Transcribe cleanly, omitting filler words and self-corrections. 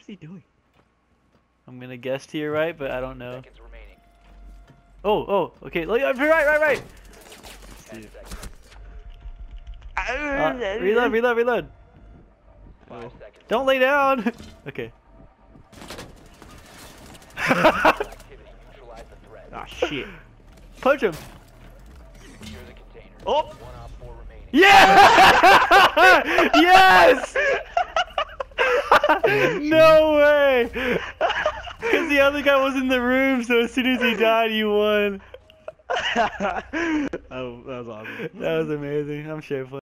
he doing? I'm gonna guess to your right, but I don't know. Oh, okay. Right. Reload. Oh. Don't lay down. Okay. Ah, shit. Punch him. Oh! Yeah! Yes! No way! Because the other guy was in the room, so as soon as he died, you won. Oh, that was awesome. That was amazing. I'm sure.